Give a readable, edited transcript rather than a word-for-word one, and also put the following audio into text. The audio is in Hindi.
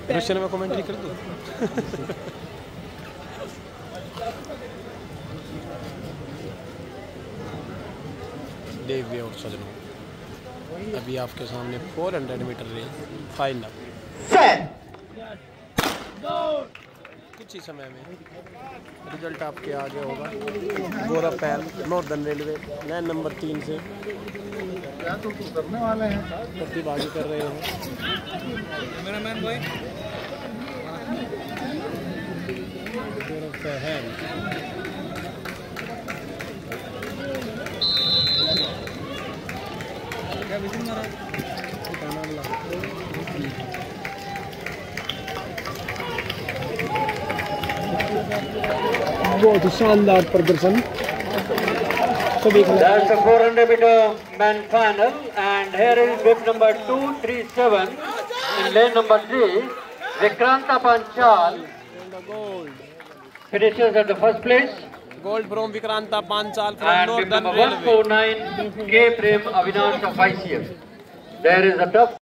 रशियन में कमेंट्री कर दूँ। देखिए और सजनों, अभी आपके सामने 400 मीटर रेस फाइनल कुछ ही समय में रिजल्ट आपके आगे होगा। गौरव पहल नॉर्दर्न रेलवे लाइन नंबर 3 से प्रतिभागी कर रहे हैं। गौरव पहल बहुत ही शानदार प्रदर्शन। That's the 400 meter man final, and here is group number 237 in lane number 3. Vikranta Panchal finishes at the first place. Gold from Vikranta Panchal from And group Northern number Railway. 149 K Prem Avinash of ICF. There is a tough